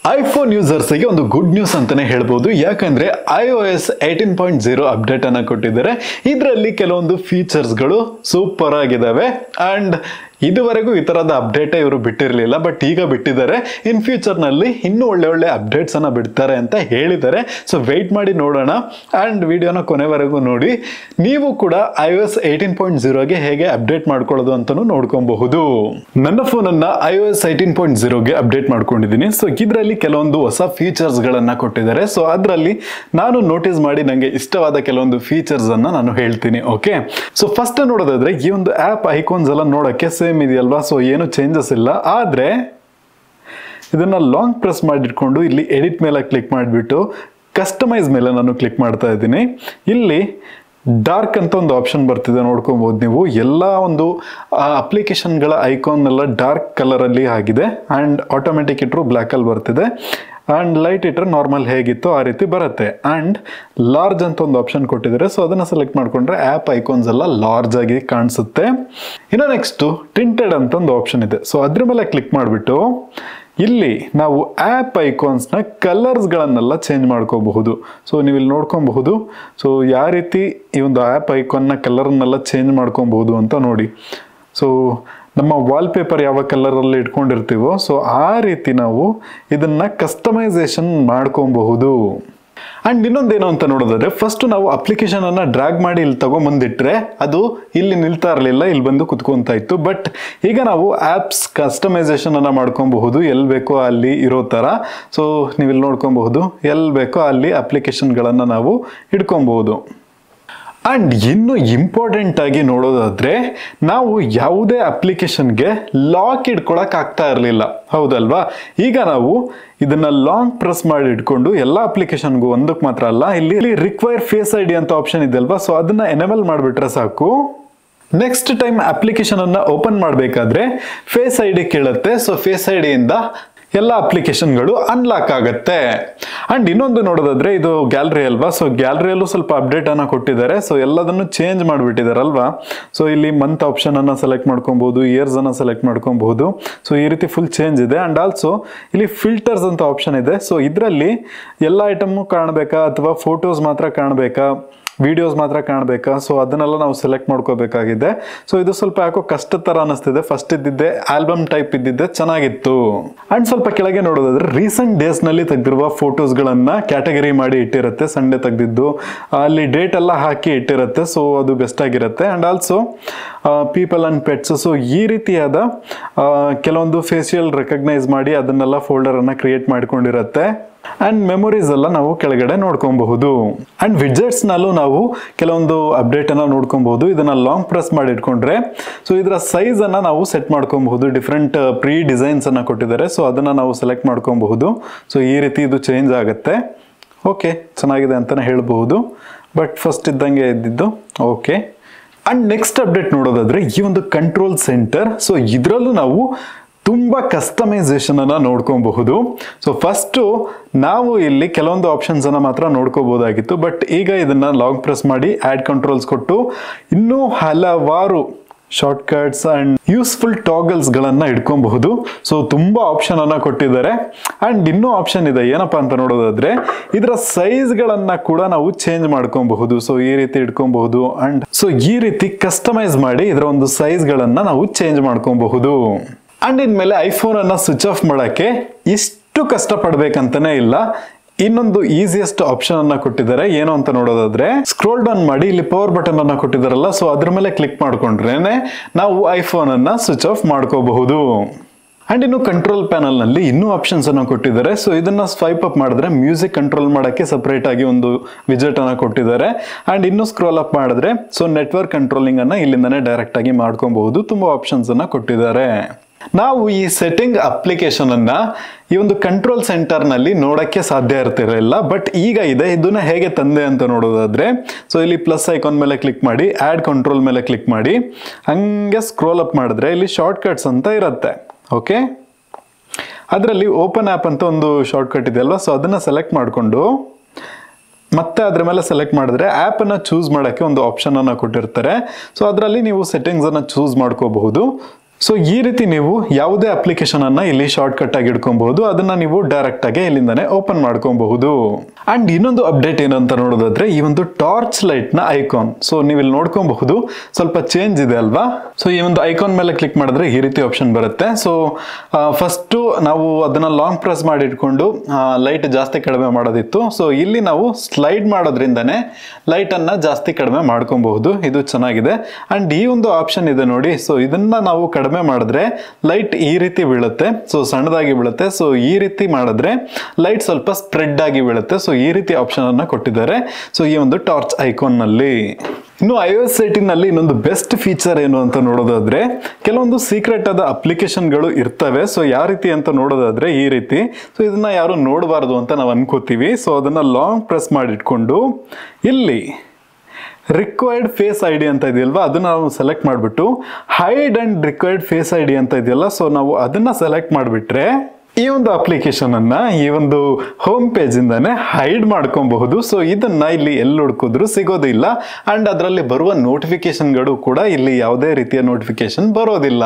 IPhone ಯೂಸರ್ಸ್ಗೆ ಒಂದು good news ಅಂತಾನೆ ಹೇಳ್ಬೋದು. ಯಾಕಂದ್ರೆ iOS 18.0 ಅಪ್ಡೇಟ್ ಅನ್ನ ಕೊಟ್ಟಿದ್ದಾರೆ. ಇದರಲ್ಲಿ ಕೆಲವೊಂದು ಫೀಚರ್ಸ್ಗಳು ಸೂಪರ್ ಆಗಿದಾವೆ ಅಂಡ್ ಇದುವರೆಗೂ ಈ ತರದ ಅಪ್ಡೇಟ್ ಇವರು ಬಿಟ್ಟಿರಲಿಲ್ಲ, ಬಟ್ ಈಗ ಬಿಟ್ಟಿದ್ದಾರೆ. ಇನ್ ಫ್ಯೂಚರ್ ನಲ್ಲಿ ಇನ್ನೂ ಒಳ್ಳೆ ಅಪ್ಡೇಟ್ಸ್ ಅನ್ನ ಬಿಡ್ತಾರೆ ಅಂತ ಹೇಳಿದ್ದಾರೆ. ಸೊ ವೆಯ್ಟ್ ಮಾಡಿ ನೋಡೋಣ ಅಂಡ್ ವಿಡಿಯೋನ ಕೊನೆವರೆಗೂ ನೋಡಿ. ನೀವು ಕೂಡ iOS 18.0ಗೆ ಹೇಗೆ ಅಪ್ಡೇಟ್ ಮಾಡ್ಕೊಳ್ಳೋದು ಅಂತಾನು ನೋಡ್ಕೊಬಹುದು. ನನ್ನ ಫೋನ್ ಅನ್ನ iOS 18.0ಗೆ ಅಪ್ಡೇಟ್ ಮಾಡ್ಕೊಂಡಿದ್ದೀನಿ. ಸೊ ಇದರಲ್ಲಿ ಕೆಲವೊಂದು ಹೊಸ ಫೀಚರ್ಸ್ ಗಳನ್ನ ಕೊಟ್ಟಿದ್ದಾರೆ. ಸೊ ಅದರಲ್ಲಿ ನಾನು ನೋಟಿಸ್ ಮಾಡಿ ನಂಗೆ ಇಷ್ಟವಾದ ಕೆಲವೊಂದು ಫೀಚರ್ಸ್ ಅನ್ನ ನಾನು ಹೇಳ್ತೀನಿ. ಓಕೆ, ಸೊ ಫಸ್ಟ್ ನೋಡೋದಾದ್ರೆ ಈ ಒಂದು ಆಪ್ ಐಕಾನ್ಸ್ ಎಲ್ಲ ನೋಡಕ್ಕೆ ಸೇಮ್ ಇದೆಯಲ್ವಾ. ಸೊ ಏನು ಚೇಂಜಸ್ ಇಲ್ಲ, ಆದ್ರೆ ಇದನ್ನ ಲಾಂಗ್ ಪ್ರೆಸ್ ಮಾಡಿಟ್ಕೊಂಡು ಇಲ್ಲಿ ಎಡಿಟ್ ಮೇಲೆ ಕ್ಲಿಕ್ ಮಾಡಿಬಿಟ್ಟು ಕಸ್ಟಮೈಸ್ ಮೇಲೆ ನಾನು ಕ್ಲಿಕ್ ಮಾಡ್ತಾ ಇದ್ದೀನಿ. ಇಲ್ಲಿ ಡಾರ್ಕ್ ಅಂತ ಒಂದು ಆಪ್ಷನ್ ಬರ್ತಿದೆ, ನೋಡ್ಕೊಬಹುದು ನೀವು. ಎಲ್ಲ ಒಂದು ಅಪ್ಲಿಕೇಶನ್ಗಳ ಐಕಾನ್ ಎಲ್ಲ ಡಾರ್ಕ್ ಕಲರ್ ಅಲ್ಲಿ ಆಗಿದೆ ಅಂಡ್ ಆಟೋಮೆಟಿಕ್ ಇಟ್ರು ಬ್ಲ್ಯಾಕ್ ಅಲ್ಲಿ ಬರ್ತಿದೆ ಅಂಡ್ ಲೈಟ್ ಇಟ್ರೆ ನಾರ್ಮಲ್ ಹೇಗಿತ್ತು ಆ ರೀತಿ ಬರುತ್ತೆ. ಅಂಡ್ ಲಾರ್ಜ್ ಅಂತ ಒಂದು ಆಪ್ಷನ್ ಕೊಟ್ಟಿದ್ದಾರೆ. ಸೊ ಅದನ್ನ ಸೆಲೆಕ್ಟ್ ಮಾಡ್ಕೊಂಡ್ರೆ ಆಪ್ ಐಕಾನ್ಸ್ ಎಲ್ಲ ಲಾರ್ಜ್ ಆಗಿ ಕಾಣಿಸುತ್ತೆ. ಇನ್ನು ನೆಕ್ಸ್ಟ್ ಟಿಂಟೆಡ್ ಅಂತ ಒಂದು ಆಪ್ಷನ್ ಇದೆ. ಸೊ ಅದ್ರ ಮೇಲೆ ಕ್ಲಿಕ್ ಮಾಡಿಬಿಟ್ಟು ಇಲ್ಲಿ ನಾವು ಆಪ್ ಐಕಾನ್ಸ್ ನ ಕಲರ್ಸ್ ಗಳನ್ನೆಲ್ಲ ಚೇಂಜ್ ಮಾಡ್ಕೋಬಹುದು. ಸೊ ನೀವು ಇಲ್ಲಿ ನೋಡ್ಕೊಬಹುದು. ಸೊ ಯಾವ ರೀತಿ ಈ ಒಂದು ಆಪ್ ಐಕಾನ್ ನ ಕಲರ್ನೆಲ್ಲ ಚೇಂಜ್ ಮಾಡ್ಕೊಬಹುದು ಅಂತ ನೋಡಿ. ಸೊ ನಮ್ಮ ವಾಲ್ಪೇಪರ್ ಯಾವ ಕಲರ್ ಅಲ್ಲಿ ಇಟ್ಕೊಂಡಿರ್ತೀವೋ ಸೊ ಆ ರೀತಿ ನಾವು ಇದನ್ನ ಕಸ್ಟಮೈಸೇಷನ್ ಮಾಡ್ಕೊಬಹುದು. ಅಂಡ್ ಇನ್ನೊಂದೇನು ಅಂತ ನೋಡೋದಾದ್ರೆ, ಫಸ್ಟ್ ನಾವು ಅಪ್ಲಿಕೇಶನ್ ಅನ್ನ ಡ್ರ್ಯಾಗ್ ಮಾಡಿ ಇಲ್ಲಿ ತಗೊಂಡ್ಬಂದಿಟ್ರೆ ಅದು ಇಲ್ಲಿ ನಿಲ್ತಾ ಇರಲಿಲ್ಲ, ಇಲ್ಲಿ ಬಂದು ಕುತ್ಕೊಂತ ಇತ್ತು. ಬಟ್ ಈಗ ನಾವು ಆಪ್ಸ್ ಕಸ್ಟಮೈಸೇಷನ್ ಅನ್ನ ಮಾಡ್ಕೊಬಹುದು, ಎಲ್ಲಿ ಬೇಕೋ ಅಲ್ಲಿ ಇರೋ ತರ. ಸೊ ನೀವು ಇಲ್ಲಿ ನೋಡ್ಕೊಬಹುದು, ಎಲ್ಲಿ ಬೇಕೋ ಅಲ್ಲಿ ಅಪ್ಲಿಕೇಶನ್ ಗಳನ್ನ ನಾವು ಇಟ್ಕೊಬಹುದು. ಅಂಡ್ ಇನ್ನು ಇಂಪಾರ್ಟೆಂಟ್ ಆಗಿ ನೋಡೋದಾದ್ರೆ, ನಾವು ಯಾವುದೇ ಅಪ್ಲಿಕೇಶನ್ಗೆ ಲಾಕ್ ಇಟ್ಕೊಳಕ್ ಆಗ್ತಾ ಇರಲಿಲ್ಲ, ಹೌದಲ್ವಾ? ಈಗ ನಾವು ಇದನ್ನ ಲಾಂಗ್ ಪ್ರೆಸ್ ಮಾಡಿ ಇಟ್ಕೊಂಡು ಎಲ್ಲ ಅಪ್ಲಿಕೇಶನ್ಗೂ ಒಂದಕ್ಕೆ ಮಾತ್ರ ಅಲ್ಲ, ಇಲ್ಲಿ ರಿಕ್ವೈರ್ ಫೇಸ್ ಐಡಿ ಅಂತ ಆಪ್ಷನ್ ಇದೆ ಅಲ್ವಾ, ಸೊ ಅದನ್ನ ಎನೇಬಲ್ ಮಾಡಿಬಿಟ್ರೆ ಸಾಕು. ನೆಕ್ಸ್ಟ್ ಟೈಮ್ ಅಪ್ಲಿಕೇಶನ್ ಅನ್ನ ಓಪನ್ ಮಾಡಬೇಕಾದ್ರೆ ಫೇಸ್ ಐಡಿ ಕೇಳುತ್ತೆ. ಸೊ ಫೇಸ್ ಐಡಿಯಿಂದ ಎಲ್ಲ ಅಪ್ಲಿಕೇಶನ್ಗಳು ಅನ್ಲಾಕ್ ಆಗುತ್ತೆ. ಅಂಡ್ ಇನ್ನೊಂದು ನೋಡೋದಾದ್ರೆ, ಇದು ಗ್ಯಾಲರಿ ಅಲ್ವಾ. ಸೊ ಗ್ಯಾಲರಿಯಲ್ಲೂ ಸ್ವಲ್ಪ ಅಪ್ಡೇಟ್ ಅನ್ನ ಕೊಟ್ಟಿದ್ದಾರೆ. ಸೊ ಎಲ್ಲದನ್ನು ಚೇಂಜ್ ಮಾಡಿಬಿಟ್ಟಿದ್ದಾರೆ ಅಲ್ವಾ. ಸೊ ಇಲ್ಲಿ ಮಂತ್ ಆಪ್ಷನ್ ಅನ್ನ ಸೆಲೆಕ್ಟ್ ಮಾಡ್ಕೊಬಹುದು, ಇಯರ್ಸ್ ಅನ್ನ ಸೆಲೆಕ್ಟ್ ಮಾಡ್ಕೊಬಹುದು. ಸೊ ಈ ರೀತಿ ಫುಲ್ ಚೇಂಜ್ ಇದೆ. ಅಂಡ್ ಆಲ್ಸೋ ಇಲ್ಲಿ ಫಿಲ್ಟರ್ಸ್ ಅಂತ ಆಪ್ಷನ್ ಇದೆ. ಸೊ ಇದರಲ್ಲಿ ಎಲ್ಲ ಐಟಮ್ ಕಾಣಬೇಕಾ ಅಥವಾ ಫೋಟೋಸ್ ಮಾತ್ರ ಕಾಣಬೇಕಾ, ವಿಡಿಯೋಸ್ ಮಾತ್ರ ಕಾಣಬೇಕಾ, ಸೊ ಅದನ್ನೆಲ್ಲ ನಾವು ಸೆಲೆಕ್ಟ್ ಮಾಡ್ಕೋಬೇಕಾಗಿದೆ. ಸೊ ಇದು ಸ್ವಲ್ಪ ಯಾಕೋ ಕಷ್ಟ ತರ ಅನಿಸ್ತಿದೆ. ಫಸ್ಟ್ ಇದ್ದಿದ್ದೆ ಆಲ್ಬಮ್ ಟೈಪ್ ಇದ್ದಿದ್ದೆ ಚೆನ್ನಾಗಿತ್ತು. ಅಂಡ್ ಸ್ವಲ್ಪ ಕೆಳಗೆ ನೋಡೋದಾದ್ರೆ, ರೀಸೆಂಟ್ ಡೇಸ್ ನಲ್ಲಿ ತೆಗೆದಿರುವ ಫೋಟೋಸ್ ಗಳನ್ನ ಕ್ಯಾಟಗರಿ ಮಾಡಿ ಇಟ್ಟಿರುತ್ತೆ. ಸಂಡೇ ತೆಗೆದಿದ್ದು ಅಲ್ಲಿ ಡೇಟ್ ಎಲ್ಲ ಹಾಕಿ ಇಟ್ಟಿರುತ್ತೆ. ಸೊ ಅದು ಬೆಸ್ಟ್ ಆಗಿರುತ್ತೆ. And also people and pets, so ಈ ರೀತಿಯಾದ ಕೆಲವೊಂದು ಫೇಶಿಯಲ್ ರೆಕಗ್ನೈಸ್ ಮಾಡಿ ಅದನ್ನೆಲ್ಲ ಫೋಲ್ಡರ್ ಅನ್ನ ಕ್ರಿಯೇಟ್ ಮಾಡ್ಕೊಂಡಿರುತ್ತೆ. ಅಂಡ್ ಮೆಮೊರೀಸ್ ಎಲ್ಲ ನಾವು ಕೆಳಗಡೆ ನೋಡ್ಕೊಬಹುದು. ಅಂಡ್ ವಿಡ್ಜೆಟ್ಸ್ ನಲ್ಲೂ ನಾವು ಕೆಲವೊಂದು ಅಪ್ಡೇಟ್ ಅನ್ನ ನೋಡ್ಕೊಬಹುದು. ಇದನ್ನ ಲಾಂಗ್ ಪ್ರೆಸ್ ಮಾಡಿ ಇಟ್ಕೊಂಡ್ರೆ ಸೊ ಇದರ ಸೈಜ್ ಅನ್ನ ನಾವು ಸೆಟ್ ಮಾಡ್ಕೊಬಹುದು. ಡಿಫ್ರೆಂಟ್ ಪ್ರೀ ಡಿಸೈನ್ಸ್ ಅನ್ನ ಕೊಟ್ಟಿದ್ದಾರೆ. ಸೊ ಅದನ್ನ ನಾವು ಸೆಲೆಕ್ಟ್ ಮಾಡ್ಕೊಬಹುದು. ಸೊ ಈ ರೀತಿ ಇದು ಚೇಂಜ್ ಆಗುತ್ತೆ. ಓಕೆ, ಚೆನ್ನಾಗಿದೆ ಅಂತಾನೆ ಹೇಳ್ಬಹುದು. ಬಟ್ ಫಸ್ಟ್ ಇದ್ದಂಗೆ ಇದ್ದಿದ್ದು. ಓಕೆ, ಅಂಡ್ ನೆಕ್ಸ್ಟ್ ಅಪ್ಡೇಟ್ ನೋಡೋದಾದ್ರೆ, ಈ ಒಂದು ಕಂಟ್ರೋಲ್ ಸೆಂಟರ್. ಸೊ ಇದರಲ್ಲೂ ನಾವು ತುಂಬಾ ಕಸ್ಟಮೈಸೇಷನ್ ಅನ್ನ ನೋಡ್ಕೊಬಹುದು. ಸೊ ಫಸ್ಟ್ ನಾವು ಇಲ್ಲಿ ಕೆಲವೊಂದು ಆಪ್ಷನ್ಸ್ ಅನ್ನ ಮಾತ್ರ ನೋಡ್ಕೋಬಹುದಾಗಿತ್ತು. ಬಟ್ ಈಗ ಇದನ್ನ ಲಾಂಗ್ ಪ್ರೆಸ್ ಮಾಡಿ ಆಡ್ ಕಂಟ್ರೋಲ್ಸ್ ಕೊಟ್ಟು ಇನ್ನೂ ಹಲವಾರು shortcuts and useful toggles ಗಳನ್ನ ಇಟ್ಕೊಬಹುದು. ಸೊ ತುಂಬಾ ಆಪ್ಷನ್ ಅನ್ನ ಕೊಟ್ಟಿದ್ದಾರೆ. ಅಂಡ್ ಇನ್ನೂ ಆಪ್ಷನ್ ಇದೆ, ಏನಪ್ಪಾ ಅಂತ ನೋಡೋದಾದ್ರೆ, ಇದರ ಸೈಜ್ ಗಳನ್ನ ಕೂಡ ನಾವು ಚೇಂಜ್ ಮಾಡ್ಕೊಬಹುದು. ಸೊ ಈ ರೀತಿ ಇಟ್ಕೊಬಹುದು. ಅಂಡ್ ಸೊ ಈ ರೀತಿ ಕಸ್ಟಮೈಸ್ ಮಾಡಿ ಇದರ ಒಂದು ಸೈಜ್ ಗಳನ್ನ ನಾವು ಚೇಂಜ್ ಮಾಡ್ಕೊಬಹುದು. ಅಂಡ್ ಇನ್ಮೇಲೆ ಐಫೋನ್ ಅನ್ನ ಸ್ವಿಚ್ ಆಫ್ ಮಾಡಕ್ಕೆ ಇಷ್ಟು ಕಷ್ಟ ಪಡ್ಬೇಕಂತಾನೆ ಇಲ್ಲ. ಇನ್ನೊಂದು ಈಸಿಯೆಸ್ಟ್ ಆಪ್ಷನ್ ಅನ್ನ ಕೊಟ್ಟಿದ್ದಾರೆ. ಏನು ಅಂತ ನೋಡೋದಾದ್ರೆ, ಸ್ಕ್ರೋಲ್ ಡೌನ್ ಮಾಡಿ ಇಲ್ಲಿ ಪವರ್ ಬಟನ್ ಅನ್ನ ಕೊಟ್ಟಿದ್ದಾರಲ್ಲ, ಸೊ ಅದ್ರ ಮೇಲೆ ಕ್ಲಿಕ್ ಮಾಡ್ಕೊಂಡ್ರೇನೆ ನಾವು ಐಫೋನ್ ಅನ್ನ ಸ್ವಿಚ್ ಆಫ್ ಮಾಡ್ಕೋಬಹುದು. ಅಂಡ್ ಇನ್ನು ಕಂಟ್ರೋಲ್ ಪ್ಯಾನಲ್ ನಲ್ಲಿ ಇನ್ನೂ ಆಪ್ಷನ್ಸ್ ಅನ್ನ ಕೊಟ್ಟಿದ್ದಾರೆ. ಸೊ ಇದನ್ನ ಸ್ವೈಪ್ ಅಪ್ ಮಾಡಿದ್ರೆ ಮ್ಯೂಸಿಕ್ ಕಂಟ್ರೋಲ್ ಮಾಡಕ್ಕೆ ಸಪರೇಟ್ ಆಗಿ ಒಂದು ವಿಜೆಟ್ ಅನ್ನ ಕೊಟ್ಟಿದ್ದಾರೆ. ಅಂಡ್ ಇನ್ನು ಸ್ಕ್ರೋಲ್ ಅಪ್ ಮಾಡಿದ್ರೆ ಸೊ ನೆಟ್ವರ್ಕ್ ಕಂಟ್ರೋಲಿಂಗ್ ಅನ್ನ ಇಲ್ಲಿಂದಾನೆ ಡೈರೆಕ್ಟ್ ಆಗಿ ಮಾಡ್ಕೊಬಹುದು. ತುಂಬಾ ಆಪ್ಷನ್ಸ್ ಅನ್ನ ಕೊಟ್ಟಿದ್ದಾರೆ. ನಾವು ಈ ಸೆಟ್ಟಿಂಗ್ ಅಪ್ಲಿಕೇಶನ್ ಅನ್ನ ಈ ಒಂದು ಕಂಟ್ರೋಲ್ ಸೆಂಟರ್ ನಲ್ಲಿ ನೋಡಕ್ಕೆ ಸಾಧ್ಯ ಇರ್ತಿರಲಿಲ್ಲ. ಬಟ್ ಈಗ ಇದೆ. ಇದನ್ನ ಹೇಗೆ ತಂದೆ ಅಂತ ನೋಡೋದಾದ್ರೆ, ಸೊ ಇಲ್ಲಿ ಪ್ಲಸ್ ಐಕಾನ್ ಮೇಲೆ ಕ್ಲಿಕ್ ಮಾಡಿ ಆಡ್ ಕಂಟ್ರೋಲ್ ಮೇಲೆ ಕ್ಲಿಕ್ ಮಾಡಿ ಹಂಗೆ ಸ್ಕ್ರೋಲ್ ಅಪ್ ಮಾಡಿದ್ರೆ ಇಲ್ಲಿ ಶಾರ್ಟ್ ಕಟ್ಸ್ ಅಂತ ಇರುತ್ತೆ. ಓಕೆ, ಅದರಲ್ಲಿ ಓಪನ್ ಆಪ್ ಅಂತ ಒಂದು ಶಾರ್ಟ್ ಕಟ್ ಇದೆ ಅಲ್ವಾ. ಸೊ ಅದನ್ನ ಸೆಲೆಕ್ಟ್ ಮಾಡಿಕೊಂಡು ಮತ್ತೆ ಅದ್ರ ಮೇಲೆ ಸೆಲೆಕ್ಟ್ ಮಾಡಿದ್ರೆ ಆಪ್ ಅನ್ನ ಚೂಸ್ ಮಾಡಕ್ಕೆ ಒಂದು ಆಪ್ಷನ್ ಅನ್ನ ಕೊಟ್ಟಿರ್ತಾರೆ. ಸೊ ಅದರಲ್ಲಿ ನೀವು ಸೆಟ್ಟಿಂಗ್ಸ್ ಅನ್ನ ಚೂಸ್ ಮಾಡ್ಕೋಬಹುದು. ಸೊ ಈ ರೀತಿ ನೀವು ಯಾವುದೇ ಅಪ್ಲಿಕೇಶನ್ ಅನ್ನ ಇಲ್ಲಿ ಶಾರ್ಟ್ ಕಟ್ ಆಗಿ ಇಟ್ಕೊಬಹುದು, ಅದನ್ನ ನೀವು ಡೈರೆಕ್ಟ್ ಆಗಿ ಇಲ್ಲಿಂದಾನೆ ಓಪನ್ ಮಾಡ್ಕೊಬಹುದು. ಅಂಡ್ ಇನ್ನೊಂದು ಅಪ್ಡೇಟ್ ಏನಂತ ನೋಡೋದಾದ್ರೆ ಈ ಒಂದು ಟಾರ್ಚ್ ಲೈಟ್ ನ ಐಕಾನ್. ಸೊ ನೀವು ಇಲ್ಲಿ ನೋಡ್ಕೊಬಹುದು ಸ್ವಲ್ಪ ಚೇಂಜ್ ಇದೆ ಅಲ್ವಾ. ಸೊ ಈ ಒಂದು ಐಕಾನ್ ಮೇಲೆ ಕ್ಲಿಕ್ ಮಾಡಿದ್ರೆ ಈ ರೀತಿ ಆಪ್ಷನ್ ಬರುತ್ತೆ. ಸೊ ಫಸ್ಟ್ ನಾವು ಅದನ್ನ ಲಾಂಗ್ ಪ್ರೆಸ್ ಮಾಡಿ ಇಟ್ಕೊಂಡು ಲೈಟ್ ಜಾಸ್ತಿ ಕಡಿಮೆ ಮಾಡೋದಿತ್ತು. ಸೊ ಇಲ್ಲಿ ನಾವು ಸ್ಲೈಡ್ ಮಾಡೋದ್ರಿಂದಾನೆ ಲೈಟ್ ಅನ್ನ ಜಾಸ್ತಿ ಕಡಿಮೆ ಮಾಡ್ಕೊಬಹುದು. ಇದು ಚೆನ್ನಾಗಿದೆ. ಅಂಡ್ ಈ ಒಂದು ಆಪ್ಷನ್ ಇದೆ ನೋಡಿ. ಸೊ ಇದನ್ನ ನಾವು ಕಡಿಮೆ ಮಾಡಿದ್ರೆ ಲೈಟ್ ಈ ರೀತಿ ಬೀಳುತ್ತೆ. ಸೊ ಸಣ್ಣದಾಗಿ ಬೀಳುತ್ತೆ. ಸೊ ಈ ರೀತಿ ಮಾಡಿದ್ರೆ ಲೈಟ್ ಸ್ವಲ್ಪ ಸ್ಪ್ರೆಡ್ ಆಗಿ ಬೀಳುತ್ತೆ. ಸೊ ಈ ರೀತಿ ಆಪ್ಷನ್ ಅನ್ನ ಕೊಟ್ಟಿದ್ದಾರೆ. ಸೊ ಈ ಒಂದು ಟಾರ್ಚ್ ಐಕಾನ್ ನಲ್ಲಿ. ಇನ್ನು iOS 18 ನಲ್ಲಿ ಇನ್ನೊಂದು ಬೆಸ್ಟ್ ಫೀಚರ್ ಏನು ಅಂತ ನೋಡೋದಾದ್ರೆ ಕೆಲವೊಂದು ಸೀಕ್ರೆಟ್ ಆದ ಅಪ್ಲಿಕೇಶನ್ಗಳು ಇರ್ತವೆ. ಸೊ ಯಾವ ರೀತಿ ಅಂತ ನೋಡೋದಾದ್ರೆ ಈ ರೀತಿ. ಸೊ ಇದನ್ನ ಯಾರು ನೋಡಬಾರ್ದು ಅಂತ ನಾವು ಅನ್ಕೋತೀವಿ. ಸೊ ಅದನ್ನ ಲಾಂಗ್ ಪ್ರೆಸ್ ಮಾಡಿಟ್ಕೊಂಡು ಇಲ್ಲಿ ರಿಕ್ವೈರ್ಡ್ ಫೇಸ್ ಐ ಡಿ ಅಂತ ಇದೆಯಲ್ವಾ, ಅದನ್ನ ನಾವು ಸೆಲೆಕ್ಟ್ ಮಾಡಿಬಿಟ್ಟು hide and required face I D ಅಂತ ಇದೆಯಲ್ಲ, ಸೊ ನಾವು ಅದನ್ನ ಸೆಲೆಕ್ಟ್ ಮಾಡಿಬಿಟ್ರೆ ಈ ಒಂದು ಅಪ್ಲಿಕೇಶನ್ ಅನ್ನ ಈ ಒಂದು ಹೋಮ್ ಪೇಜ್ ಇಂದಾನೆ ಹೈಡ್ ಮಾಡ್ಕೊಬಹುದು. ಸೊ ಇದನ್ನ ಇಲ್ಲಿ ಎಲ್ಲಿ ಹುಡುಕಿದ್ರು ಸಿಗೋದಿಲ್ಲ. ಅಂಡ್ ಅದರಲ್ಲಿ ಬರುವ ನೋಟಿಫಿಕೇಶನ್ಗಳು ಕೂಡ ಇಲ್ಲಿ ಯಾವುದೇ ರೀತಿಯ ನೋಟಿಫಿಕೇಶನ್ ಬರೋದಿಲ್ಲ.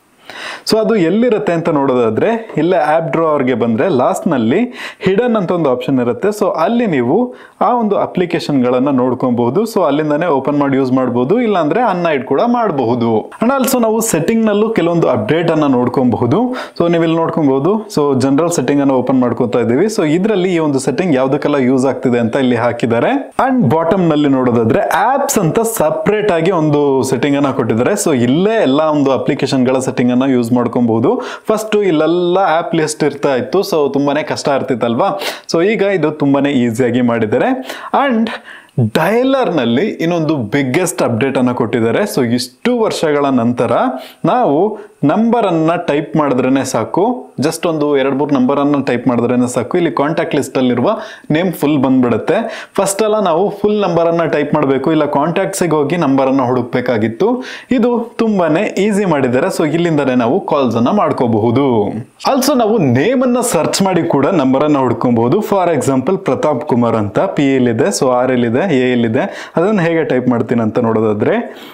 ಸೊ ಅದು ಎಲ್ಲಿರುತ್ತೆ ಅಂತ ನೋಡೋದಾದ್ರೆ ಇಲ್ಲೇ ಆಪ್ ಡ್ರಾವರ್ಗೆ ಬಂದ್ರೆ ಲಾಸ್ಟ್ ನಲ್ಲಿ ಹಿಡನ್ ಅಂತ ಒಂದು ಆಪ್ಷನ್ ಇರುತ್ತೆ. ಸೊ ಅಲ್ಲಿ ನೀವು ಆ ಒಂದು ಅಪ್ಲಿಕೇಶನ್ಗಳನ್ನ ನೋಡ್ಕೊಬಹುದು. ಸೊ ಅಲ್ಲಿಂದಾನೆ ಓಪನ್ ಮಾಡಿ ಯೂಸ್ ಮಾಡಬಹುದು, ಇಲ್ಲಾಂದ್ರೆ ಅನ್ಹೈಡ್ ಕೂಡ ಮಾಡಬಹುದು. ಅಂಡ್ ಆಲ್ಸೋ ನಾವು ಸೆಟ್ಟಿಂಗ್ ನಲ್ಲೂ ಕೆಲವೊಂದು ಅಪ್ಡೇಟ್ ಅನ್ನ ನೋಡ್ಕೊಬಹುದು. ಸೊ ನೀವು ಇಲ್ಲಿ ನೋಡ್ಕೊಬಹುದು. ಸೊ ಜನರಲ್ ಸೆಟ್ಟಿಂಗ್ ಅನ್ನ ಓಪನ್ ಮಾಡ್ಕೊತಾ ಇದೀವಿ. ಸೊ ಇದರಲ್ಲಿ ಈ ಒಂದು ಸೆಟ್ಟಿಂಗ್ ಯಾವ್ದಕ್ಕೆಲ್ಲ ಯೂಸ್ ಆಗ್ತಿದೆ ಅಂತ ಇಲ್ಲಿ ಹಾಕಿದ್ದಾರೆ. ಅಂಡ್ ಬಾಟಮ್ ನಲ್ಲಿ ನೋಡೋದಾದ್ರೆ ಆಪ್ಸ್ ಅಂತ ಸಪರೇಟ್ ಆಗಿ ಒಂದು ಸೆಟ್ಟಿಂಗ್ ಅನ್ನ ಕೊಟ್ಟಿದ್ದಾರೆ. ಸೊ ಇಲ್ಲೇ ಎಲ್ಲ ಒಂದು ಅಪ್ಲಿಕೇಶನ್ ಗಳ ಸೆಟ್ಟಿಂಗ್ ಯೂಸ್ ಮಾಡ್ಕೊಬಹುದು. ಫಸ್ಟ್ ಇಲ್ಲೆಲ್ಲ ಆಪ್ ಲಿಸ್ಟ್ ಇರ್ತಾ ಇತ್ತು. ಸೊ ತುಂಬಾನೇ ಕಷ್ಟ ಇರ್ತಿತ್ತಲ್ವಾ. ಸೊ ಈಗ ಇದು ತುಂಬಾನೇ ಈಸಿಯಾಗಿ ಮಾಡಿದ್ದಾರೆ. ಅಂಡ್ ಡಯಲರ್ ನಲ್ಲಿ ಇನ್ನೊಂದು ಬಿಗ್ಗೆಸ್ಟ್ ಅಪ್ಡೇಟ್ ಅನ್ನ ಕೊಟ್ಟಿದ್ದಾರೆ. ಸೊ ಇಷ್ಟು ವರ್ಷಗಳ ನಂತರ ನಾವು ನಂಬರ್ ಅನ್ನ ಟೈಪ್ ಮಾಡಿದ್ರೇನೆ ಸಾಕು, ಜಸ್ಟ್ ಒಂದು 2-3 ನಂಬರ್ ಅನ್ನ ಟೈಪ್ ಮಾಡಿದ್ರೇನೆ ಸಾಕು, ಇಲ್ಲಿ ಕಾಂಟ್ಯಾಕ್ಟ್ ಲಿಸ್ಟ್ ಅಲ್ಲಿರುವ ನೇಮ್ ಫುಲ್ ಬಂದ್ಬಿಡುತ್ತೆ. ಫಸ್ಟ್ ಎಲ್ಲ ನಾವು ಫುಲ್ ನಂಬರ್ ಅನ್ನ ಟೈಪ್ ಮಾಡಬೇಕು, ಇಲ್ಲ ಕಾಂಟ್ಯಾಕ್ಟ್ಸಿಗೆ ಹೋಗಿ ನಂಬರ್ ಅನ್ನ ಹುಡುಕ್ಬೇಕಾಗಿತ್ತು. ಇದು ತುಂಬಾನೇ ಈಸಿ ಮಾಡಿದ್ದಾರೆ. ಸೊ ಇಲ್ಲಿಂದಾನೆ ನಾವು ಕಾಲ್ಸ್ ಅನ್ನ ಮಾಡ್ಕೋಬಹುದು. ಆಲ್ಸೋ ನಾವು ನೇಮ್ ಅನ್ನ ಸರ್ಚ್ ಮಾಡಿ ಕೂಡ ನಂಬರ್ ಅನ್ನ ಹುಡ್ಕೊಬಹುದು. ಫಾರ್ ಎಕ್ಸಾಂಪಲ್ ಪ್ರತಾಪ್ ಕುಮಾರ್ ಅಂತ PL ಇದೆ, ಸೊ RL ಇದೆ, AL ಇದೆ. ಅದನ್ನ ಹೇಗೆ ಟೈಪ್ ಮಾಡ್ತೀನಿ ಅಂತ ನೋಡೋದಾದ್ರೆ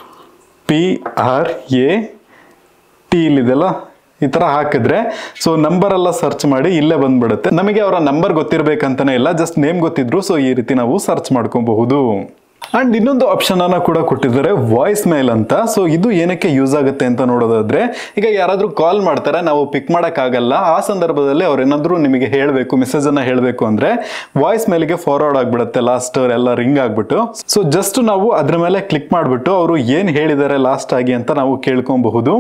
PRAT ಇಲ್ಲಿದೆಲ್ಲ ಈ ತರ ಹಾಕಿದ್ರೆ ಸೊ ನಂಬರ್ ಎಲ್ಲ ಸರ್ಚ್ ಮಾಡಿ ಇಲ್ಲೇ ಬಂದ್ಬಿಡುತ್ತೆ. ನಮಗೆ ಅವರ ನಂಬರ್ ಗೊತ್ತಿರ್ಬೇಕಂತಾನೆ ಇಲ್ಲ, ಜಸ್ಟ್ ನೇಮ್ ಗೊತ್ತಿದ್ರು ಸೊ ಈ ರೀತಿ ನಾವು ಸರ್ಚ್ ಮಾಡ್ಕೊಬಹುದು. ಅಂಡ್ ಇನ್ನೊಂದು ಆಪ್ಷನ್ ಅನ್ನ ಕೂಡ ಕೊಟ್ಟಿದ್ದಾರೆ, ವಾಯ್ಸ್ ಮೇಲ್ ಅಂತ. ಸೊ ಇದು ಏನಕ್ಕೆ ಯೂಸ್ ಆಗುತ್ತೆ ಅಂತ ನೋಡೋದಾದ್ರೆ ಈಗ ಯಾರಾದ್ರೂ ಕಾಲ್ ಮಾಡ್ತಾರೆ, ನಾವು ಪಿಕ್ ಮಾಡಕ್ ಆಗಲ್ಲ, ಆ ಸಂದರ್ಭದಲ್ಲಿ ಅವ್ರು ಏನಾದ್ರು ನಿಮಗೆ ಹೇಳಬೇಕು, ಮೆಸೇಜ್ ಅನ್ನ ಹೇಳಬೇಕು ಅಂದ್ರೆ ವಾಯ್ಸ್ ಮೇಲ್ಗೆ ಫಾರ್ವರ್ಡ್ ಆಗ್ಬಿಡುತ್ತೆ, ಲಾಸ್ಟ್ ಎಲ್ಲ ರಿಂಗ್ ಆಗ್ಬಿಟ್ಟು. ಸೊ ಜಸ್ಟ್ ನಾವು ಅದ್ರ ಮೇಲೆ ಕ್ಲಿಕ್ ಮಾಡ್ಬಿಟ್ಟು ಅವರು ಏನ್ ಹೇಳಿದ್ದಾರೆ ಲಾಸ್ಟ್ ಆಗಿ ಅಂತ ನಾವು ಕೇಳ್ಕೊಬಹುದು.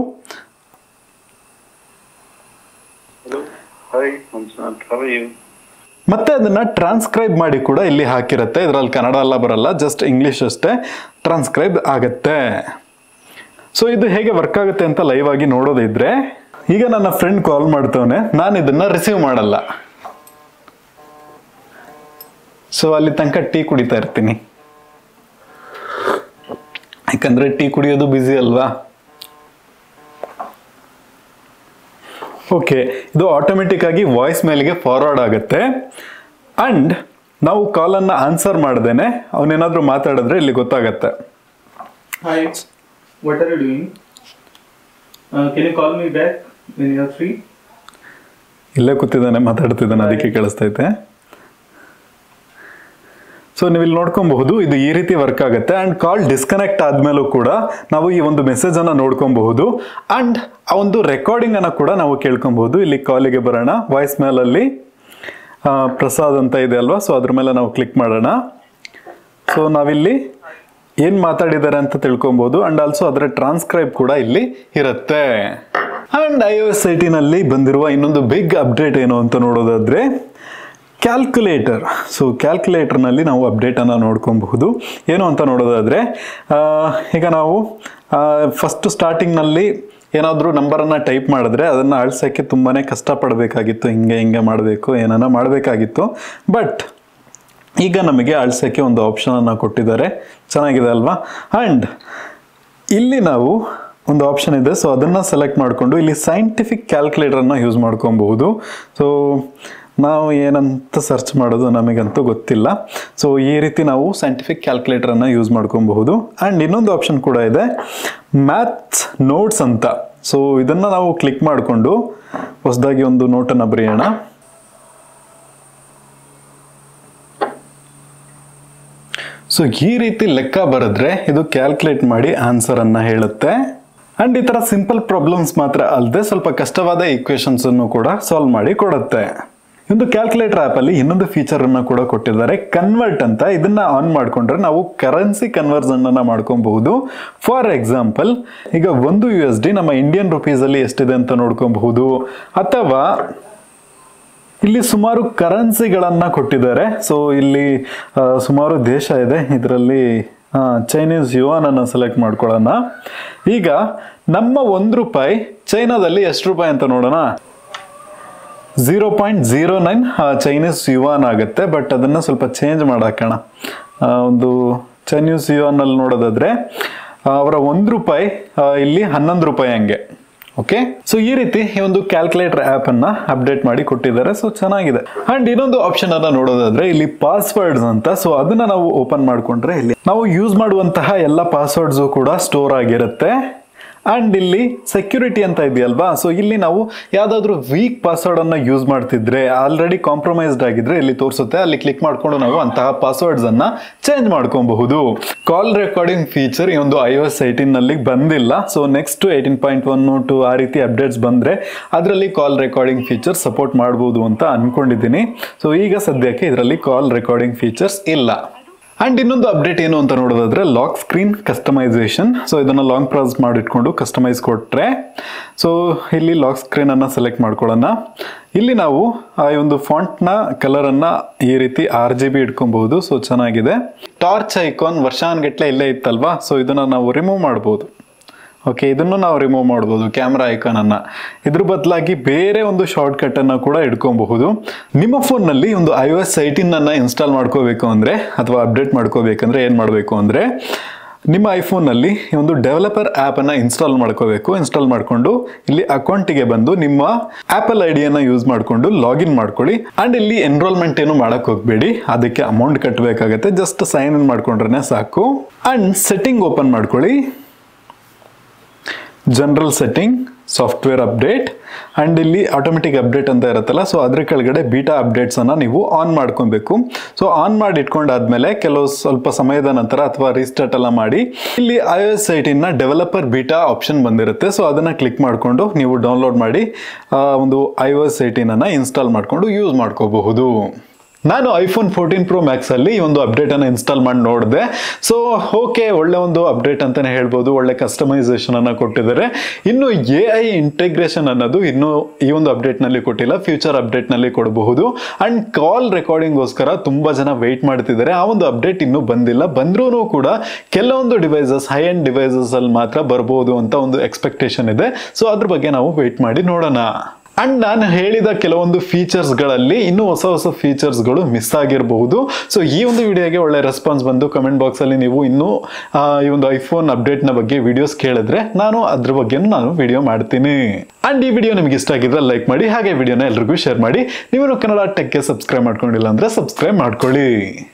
ಮತ್ತೆ ಅದನ್ನ ಟ್ರಾನ್ಸ್ಕ್ರೈಬ್ ಮಾಡಿ ಕೂಡ ಇಲ್ಲಿ ಹಾಕಿರುತ್ತೆ. ಇದರಲ್ಲಿ ಕನ್ನಡ ಎಲ್ಲ ಬರಲ್ಲ, ಜಸ್ಟ್ ಇಂಗ್ಲಿಷ್ ಅಷ್ಟೇ ಟ್ರಾನ್ಸ್ಕ್ರೈಬ್ ಆಗತ್ತೆ. ಸೊ ಇದು ಹೇಗೆ ವರ್ಕ್ ಆಗುತ್ತೆ ಅಂತ ಲೈವ್ ಆಗಿ ನೋಡೋದಿದ್ರೆ, ಈಗ ನನ್ನ ಫ್ರೆಂಡ್ ಕಾಲ್ ಮಾಡ್ತವನೆ, ನಾನು ಇದನ್ನ ರಿಸೀವ್ ಮಾಡಲ್ಲ. ಸೊ ಅಲ್ಲಿ ತನಕ ಟೀ ಕುಡಿತಾ ಇರ್ತೀನಿ, ಯಾಕಂದ್ರೆ ಟೀ ಕುಡಿಯೋದು ಬಿಸಿ ಅಲ್ವಾ. ಓಕೆ, ಇದು ಆಟೋಮೆಟಿಕ್ ಆಗಿ ವಾಯ್ಸ್ ಮೇಲ್ಗೆ ಫಾರ್ವರ್ಡ್ ಆಗುತ್ತೆ. ಅಂಡ್ ನಾವು ಕಾಲ್ ಅನ್ನ ಆನ್ಸರ್ ಮಾಡ್ದೇನೆ ಅವನೇನಾದ್ರೂ ಮಾತಾಡಿದ್ರೆ ಇಲ್ಲಿ ಗೊತ್ತಾಗತ್ತೆ. Hi, what are you doing? Can you call me back when you are free? ಇಲ್ಲೇ ಕೂತಿದ್ದಾನೆ, ಮಾತಾಡ್ತಿದ್ದಾನೆ, ಅದಕ್ಕೆ ಕೇಳಿಸ್ತೈತೆ. ಸೊ ನೀವು ಇಲ್ಲಿ ನೋಡ್ಕೊಬಹುದು, ಇದು ಈ ರೀತಿ ವರ್ಕ್ ಆಗುತ್ತೆ. ಅಂಡ್ ಕಾಲ್ ಡಿಸ್ಕನೆಕ್ಟ್ ಆದ್ಮೇಲೂ ಕೂಡ ನಾವು ಈ ಒಂದು ಮೆಸೇಜ್ ಅನ್ನ ನೋಡ್ಕೊಬಹುದು. ಅಂಡ್ ಆ ಒಂದು ರೆಕಾರ್ಡಿಂಗ್ ಅನ್ನ ಕೂಡ ನಾವು ಕೇಳ್ಕೊಬಹುದು. ಇಲ್ಲಿ ಕಾಲಿಗೆ ಬರೋಣ, ವಾಯ್ಸ್ ಮೇಲ್ ಅಲ್ಲಿ ಪ್ರಸಾದ್ ಅಂತ ಇದೆ ಅಲ್ವಾ, ಸೊ ಅದ್ರ ಮೇಲೆ ನಾವು ಕ್ಲಿಕ್ ಮಾಡೋಣ. ಸೊ ನಾವಿಲ್ಲಿ ಏನ್ ಮಾತಾಡಿದ್ದಾರೆ ಅಂತ ತಿಳ್ಕೊಬಹುದು. ಅಂಡ್ ಆಲ್ಸೋ ಅದರ ಟ್ರಾನ್ಸ್ಕ್ರೈಬ್ ಕೂಡ ಇಲ್ಲಿ ಇರುತ್ತೆ. ಅಂಡ್ iOS 18 ಅಲ್ಲಿ ಬಂದಿರುವ ಇನ್ನೊಂದು ಬಿಗ್ ಅಪ್ಡೇಟ್ ಏನು ಅಂತ ನೋಡೋದಾದ್ರೆ ಕ್ಯಾಲ್ಕುಲೇಟರ್. ಸೊ ಕ್ಯಾಲ್ಕುಲೇಟರ್ನಲ್ಲಿ ನಾವು ಅಪ್ಡೇಟನ್ನು ನೋಡ್ಕೊಬಹುದು. ಏನು ಅಂತ ನೋಡೋದಾದರೆ ಈಗ ನಾವು ಫಸ್ಟ್ ಸ್ಟಾರ್ಟಿಂಗ್ನಲ್ಲಿ ಏನಾದರೂ ನಂಬರನ್ನು ಟೈಪ್ ಮಾಡಿದ್ರೆ ಅದನ್ನು ಅಳಿಸೋಕ್ಕೆ ತುಂಬಾ ಕಷ್ಟಪಡಬೇಕಾಗಿತ್ತು, ಹಿಂಗೆ ಮಾಡಬೇಕು, ಏನನ್ನ ಮಾಡಬೇಕಾಗಿತ್ತು. ಬಟ್ ಈಗ ನಮಗೆ ಅಳಿಸೋಕ್ಕೆ ಒಂದು ಆಪ್ಷನನ್ನು ಕೊಟ್ಟಿದ್ದಾರೆ, ಚೆನ್ನಾಗಿದೆ ಅಲ್ವಾ. ಆ್ಯಂಡ್ ಇಲ್ಲಿ ನಾವು ಒಂದು ಆಪ್ಷನ್ ಇದೆ, ಸೊ ಅದನ್ನು ಸೆಲೆಕ್ಟ್ ಮಾಡಿಕೊಂಡು ಇಲ್ಲಿ ಸೈಂಟಿಫಿಕ್ ಕ್ಯಾಲ್ಕುಲೇಟರನ್ನು ಯೂಸ್ ಮಾಡ್ಕೊಬಹುದು. ಸೊ ನಾವು ಏನಂತ ಸರ್ಚ್ ಮಾಡೋದು ನಮಗಂತೂ ಗೊತ್ತಿಲ್ಲ. ಸೊ ಈ ರೀತಿ ನಾವು ಸೈಂಟಿಫಿಕ್ ಕ್ಯಾಲ್ಕುಲೇಟರನ್ನು ಯೂಸ್ ಮಾಡ್ಕೊಬಹುದು. ಆ್ಯಂಡ್ ಇನ್ನೊಂದು ಆಪ್ಷನ್ ಕೂಡ ಇದೆ, ಮ್ಯಾಥ್ಸ್ ನೋಟ್ಸ್ ಅಂತ. ಸೊ ಇದನ್ನು ನಾವು ಕ್ಲಿಕ್ ಮಾಡಿಕೊಂಡು ಹೊಸದಾಗಿ ಒಂದು ನೋಟನ್ನು ಬರೆಯೋಣ. ಸೊ ಈ ರೀತಿ ಲೆಕ್ಕ ಬರೆದ್ರೆ ಇದು ಕ್ಯಾಲ್ಕುಲೇಟ್ ಮಾಡಿ ಆನ್ಸರನ್ನು ಹೇಳುತ್ತೆ. ಆ್ಯಂಡ್ ಈ ಥರ ಸಿಂಪಲ್ ಪ್ರಾಬ್ಲಮ್ಸ್ ಮಾತ್ರ ಅಲ್ಲದೆ ಸ್ವಲ್ಪ ಕಷ್ಟವಾದ ಈಕ್ವೇಷನ್ಸ್ ಅನ್ನು ಕೂಡ ಸಾಲ್ವ್ ಮಾಡಿ ಕೊಡುತ್ತೆ. ಒಂದು ಕ್ಯಾಲ್ಕುಲೇಟರ್ ಆ್ಯಪಲ್ಲಿ ಇನ್ನೊಂದು ಫೀಚರನ್ನು ಕೂಡ ಕೊಟ್ಟಿದ್ದಾರೆ, ಕನ್ವರ್ಟ್ ಅಂತ. ಇದನ್ನ ಆನ್ ಮಾಡಿಕೊಂಡ್ರೆ ನಾವು ಕರೆನ್ಸಿ ಕನ್ವರ್ಷನ್ ಅನ್ನು ಮಾಡ್ಕೊಬಹುದು. ಫಾರ್ ಎಕ್ಸಾಂಪಲ್, ಈಗ $1 ನಮ್ಮ ಇಂಡಿಯನ್ ರುಪೀಸಲ್ಲಿ ಎಷ್ಟಿದೆ ಅಂತ ನೋಡ್ಕೊಬಹುದು. ಅಥವಾ ಇಲ್ಲಿ ಸುಮಾರು ಕರೆನ್ಸಿಗಳನ್ನು ಕೊಟ್ಟಿದ್ದಾರೆ. ಸೊ ಇಲ್ಲಿ ಸುಮಾರು ದೇಶ ಇದೆ, ಇದರಲ್ಲಿ ಚೈನೀಸ್ ಯುವಾನ್ ಅನ್ನು ಸೆಲೆಕ್ಟ್ ಮಾಡ್ಕೊಳ್ಳೋಣ. ಈಗ ನಮ್ಮ ₹1 ಚೈನಾದಲ್ಲಿ ಎಷ್ಟು ರೂಪಾಯಿ ಅಂತ ನೋಡೋಣ. 0.09 ಚೈನೀಸ್ ಯುವಾನ್ ಆಗುತ್ತೆ. ಬಟ್ ಅದನ್ನು ಸ್ವಲ್ಪ ಚೇಂಜ್ ಮಾಡಾಕೋಣ. ಒಂದು ಚೈನೀಸ್ ಯುವಾನಲ್ಲಿ ನೋಡೋದಾದ್ರೆ ಅವರ ₹1 ಇಲ್ಲಿ ₹11 ಹಂಗೆ. ಓಕೆ, ಸೊ ಈ ರೀತಿ ಈ ಒಂದು ಕ್ಯಾಲ್ಕುಲೇಟರ್ ಆ್ಯಪ್ ಅನ್ನ ಅಪ್ಡೇಟ್ ಮಾಡಿ ಕೊಟ್ಟಿದ್ದಾರೆ. ಸೊ ಚೆನ್ನಾಗಿದೆ. ಅಂಡ್ ಇನ್ನೊಂದು ಆಪ್ಷನ್ ಅನ್ನ ನೋಡೋದಾದ್ರೆ ಇಲ್ಲಿ ಪಾಸ್ವರ್ಡ್ಸ್ ಅಂತ. ಸೊ ಅದನ್ನ ನಾವು ಓಪನ್ ಮಾಡ್ಕೊಂಡ್ರೆ ಇಲ್ಲಿ ನಾವು ಯೂಸ್ ಮಾಡುವಂತಹ ಎಲ್ಲ ಪಾಸ್ವರ್ಡ್ಸು ಕೂಡ ಸ್ಟೋರ್ ಆಗಿರುತ್ತೆ. ಅಂಡ್ ಇಲ್ಲಿ ಸೆಕ್ಯೂರಿಟಿ ಅಂತ ಇದೆಯಲ್ವಾ, ಸೊ ಇಲ್ಲಿ ನಾವು ಯಾವ್ದಾದ್ರು ವೀಕ್ ಪಾಸ್ವರ್ಡ್ ಅನ್ನ ಯೂಸ್ ಮಾಡ್ತಿದ್ರೆ, ಆಲ್ರೆಡಿ ಕಾಂಪ್ರಮೈಸ್ಡ್ ಆಗಿದ್ರೆ ಇಲ್ಲಿ ತೋರಿಸುತ್ತೆ. ಅಲ್ಲಿ ಕ್ಲಿಕ್ ಮಾಡ್ಕೊಂಡು ನಾವು ಅಂತಹ ಪಾಸ್ವರ್ಡ್ಸ್ ಅನ್ನ ಚೇಂಜ್ ಮಾಡ್ಕೊಬಹುದು. ಕಾಲ್ ರೆಕಾರ್ಡಿಂಗ್ ಫೀಚರ್ ಈ ಒಂದು iOS 18 ನಲ್ಲಿ ಬಂದಿಲ್ಲ. ಸೊ ನೆಕ್ಸ್ಟ್ 18.1 ಆ ರೀತಿ ಅಪ್ಡೇಟ್ಸ್ ಬಂದ್ರೆ ಅದರಲ್ಲಿ ಕಾಲ್ ರೆಕಾರ್ಡಿಂಗ್ ಫೀಚರ್ ಸಪೋರ್ಟ್ ಮಾಡಬಹುದು ಅಂತ ಅನ್ಕೊಂಡಿದ್ದೀನಿ. ಸೊ ಈಗ ಸದ್ಯಕ್ಕೆ ಇದರಲ್ಲಿ ಕಾಲ್ ರೆಕಾರ್ಡಿಂಗ್ ಫೀಚರ್ಸ್ ಇಲ್ಲ. ಅಂಡ್ ಇನ್ನೊಂದು ಅಪ್ಡೇಟ್ ಏನು ಅಂತ ನೋಡೋದಾದ್ರೆ ಲಾಕ್ ಸ್ಕ್ರೀನ್ ಕಸ್ಟಮೈಸೇಷನ್. ಸೊ ಇದನ್ನು ಲಾಂಗ್ ಪ್ರಾಸ್ ಮಾಡಿಟ್ಕೊಂಡು ಕಸ್ಟಮೈಸ್ ಕೊಟ್ರೆ, ಸೊ ಇಲ್ಲಿ ಲಾಕ್ ಸ್ಕ್ರೀನ್ ಅನ್ನ ಸೆಲೆಕ್ಟ್ ಮಾಡ್ಕೊಳ್ಳೋಣ. ಇಲ್ಲಿ ನಾವು ಈ ಒಂದು ಫಾಂಟ್ನ ಕಲರನ್ನು ಈ ರೀತಿ RGB ಇಟ್ಕೊಬಹುದು. ಸೊ ಚೆನ್ನಾಗಿದೆ. ಟಾರ್ಚ್ ಐಕಾನ್ ವರ್ಷಾನ್ಗಟ್ಲೆ ಇಲ್ಲೇ ಇತ್ತಲ್ವಾ, ಸೊ ಇದನ್ನು ನಾವು ರಿಮೂವ್ ಮಾಡ್ಬೋದು. ಓಕೆ, ಇದನ್ನು ನಾವು ರಿಮೂವ್ ಮಾಡ್ಬೋದು, ಕ್ಯಾಮ್ರಾ ಐಕಾನ್ ಅನ್ನ. ಇದ್ರ ಬದಲಾಗಿ ಬೇರೆ ಒಂದು ಶಾರ್ಟ್ ಕಟ್ ಅನ್ನ ಕೂಡ ಇಟ್ಕೊಬಹುದು. ನಿಮ್ಮ ಫೋನ್ನಲ್ಲಿ ಒಂದು iOS 18 ಅನ್ನ ಇನ್ಸ್ಟಾಲ್ ಮಾಡ್ಕೋಬೇಕು ಅಂದ್ರೆ ಅಥವಾ ಅಪ್ಡೇಟ್ ಮಾಡ್ಕೋಬೇಕಂದ್ರೆ ಏನ್ ಮಾಡಬೇಕು ಅಂದ್ರೆ, ನಿಮ್ಮ ಐಫೋನ್ನಲ್ಲಿ ಈ ಒಂದು ಡೆವಲಪರ್ ಆ್ಯಪ್ ಅನ್ನ ಇನ್ಸ್ಟಾಲ್ ಮಾಡ್ಕೋಬೇಕು. ಇನ್ಸ್ಟಾಲ್ ಮಾಡಿಕೊಂಡು ಇಲ್ಲಿ ಅಕೌಂಟಿಗೆ ಬಂದು ನಿಮ್ಮ ಆಪಲ್ ಐಡಿಯನ್ನ ಯೂಸ್ ಮಾಡಿಕೊಂಡು ಲಾಗಿನ್ ಮಾಡ್ಕೊಳ್ಳಿ. ಅಂಡ್ ಇಲ್ಲಿ ಎನ್ರೋಲ್ಮೆಂಟ್ ಏನು ಮಾಡಕ್ ಹೋಗ್ಬೇಡಿ, ಅದಕ್ಕೆ ಅಮೌಂಟ್ ಕಟ್ಟಬೇಕಾಗತ್ತೆ. ಜಸ್ಟ್ ಸೈನ್ ಇನ್ ಮಾಡ್ಕೊಂಡ್ರೆ ಸಾಕು. ಅಂಡ್ ಸೆಟ್ಟಿಂಗ್ ಓಪನ್ ಮಾಡ್ಕೊಳ್ಳಿ. General setting, software update, and ಇಲ್ಲಿ ಆಟೋಮೆಟಿಕ್ ಅಪ್ಡೇಟ್ ಅಂತ ಇರುತ್ತಲ್ಲ, ಸೊ ಅದ್ರ ಕೆಳಗಡೆ ಬೀಟಾ ಅಪ್ಡೇಟ್ಸ್ ಅನ್ನ ನೀವು ಆನ್ ಮಾಡ್ಕೊಬೇಕು. ಸೊ ಆನ್ ಮಾಡಿ ಇಟ್ಕೊಂಡಾದ್ಮೇಲೆ ಕೆಲವು ಸ್ವಲ್ಪ ಸಮಯದ ನಂತರ ಅಥವಾ ರೀಸ್ಟಾರ್ಟ್ ಎಲ್ಲ ಮಾಡಿ ಇಲ್ಲಿ iOS 18 ನ ಡೆವಲಪರ್ ಬೀಟಾ ಆಪ್ಷನ್ ಬಂದಿರುತ್ತೆ. ಸೊ ಅದನ್ನ ಕ್ಲಿಕ್ ಮಾಡಿಕೊಂಡು ನೀವು ಡೌನ್ಲೋಡ್ ಮಾಡಿ ಒಂದು iOS 18 ಅನ್ನ ಇನ್ಸ್ಟಾಲ್ ಮಾಡಿಕೊಂಡು ಯೂಸ್ ಮಾಡ್ಕೋಬಹುದು. ನಾನು iPhone 14 Pro Max ಅಲ್ಲಿ ಈ ಒಂದು ಅಪ್ಡೇಟ್ ಅನ್ನು ಇನ್ಸ್ಟಾಲ್ ಮಾಡಿ ನೋಡಿದೆ. ಸೊ ಓಕೆ, ಒಳ್ಳೆ ಒಂದು ಅಪ್ಡೇಟ್ ಅಂತಾನೆ ಹೇಳ್ಬೋದು. ಒಳ್ಳೆ ಕಸ್ಟಮೈಸೇಷನ್ ಅನ್ನ ಕೊಟ್ಟಿದ್ದಾರೆ. ಇನ್ನು AI ಇಂಟಿಗ್ರೇಷನ್ ಅನ್ನೋದು ಇನ್ನು ಈ ಒಂದು ಅಪ್ಡೇಟ್ ನಲ್ಲಿ ಕೊಟ್ಟಿಲ್ಲ, ಫ್ಯೂಚರ್ ಅಪ್ಡೇಟ್ ನಲ್ಲಿ ಕೊಡಬಹುದು. ಅಂಡ್ ಕಾಲ್ ರೆಕಾರ್ಡಿಂಗ್ಗೋಸ್ಕರ ತುಂಬಾ ಜನ ವೆಯ್ಟ್ ಮಾಡ್ತಿದ್ದಾರೆ. ಆ ಒಂದು ಅಪ್ಡೇಟ್ ಇನ್ನೂ ಬಂದಿಲ್ಲ. ಬಂದ್ರೂ ಕೂಡ ಕೆಲವೊಂದು ಡಿವೈಸಸ್, ಹೈ ಎಂಡ್ ಡಿವೈಸಸ್ ಅಲ್ಲಿ ಮಾತ್ರ ಬರ್ಬೋದು ಅಂತ ಒಂದು ಎಕ್ಸ್ಪೆಕ್ಟೇಷನ್ ಇದೆ. ಸೊ ಅದ್ರ ಬಗ್ಗೆ ನಾವು ವೆಯ್ಟ್ ಮಾಡಿ ನೋಡೋಣ. ಅಂಡ್ ನಾನು ಹೇಳಿದ ಕೆಲವೊಂದು ಫೀಚರ್ಸ್ಗಳಲ್ಲಿ ಇನ್ನೂ ಹೊಸ ಫೀಚರ್ಸ್ಗಳು ಮಿಸ್ ಆಗಿರಬಹುದು. ಸೊ ಈ ಒಂದು ವಿಡಿಯೋಗೆ ಒಳ್ಳೆ ರೆಸ್ಪಾನ್ಸ್ ಬಂದು ಕಮೆಂಟ್ ಬಾಕ್ಸಲ್ಲಿ ನೀವು ಇನ್ನೂ ಈ ಒಂದು ಐಫೋನ್ ಅಪ್ಡೇಟ್ನ ಬಗ್ಗೆ ವಿಡಿಯೋಸ್ ಕೇಳಿದ್ರೆ ನಾನು ಅದ್ರ ಬಗ್ಗೆ ನಾನು ವಿಡಿಯೋ ಮಾಡ್ತೀನಿ. ಅಂಡ್ ಈ ವಿಡಿಯೋ ನಿಮ್ಗೆ ಇಷ್ಟ ಆಗಿದ್ರೆ ಲೈಕ್ ಮಾಡಿ, ಹಾಗೆ ವಿಡಿಯೋನ ಎಲ್ರಿಗೂ ಶೇರ್ ಮಾಡಿ. ನೀವು ಕನ್ನಡ ಟೆಕ್ಗೆ ಸಬ್ಸ್ಕ್ರೈಬ್ ಮಾಡ್ಕೊಂಡಿಲ್ಲ ಅಂದ್ರೆ ಸಬ್ಸ್ಕ್ರೈಬ್ ಮಾಡ್ಕೊಳ್ಳಿ.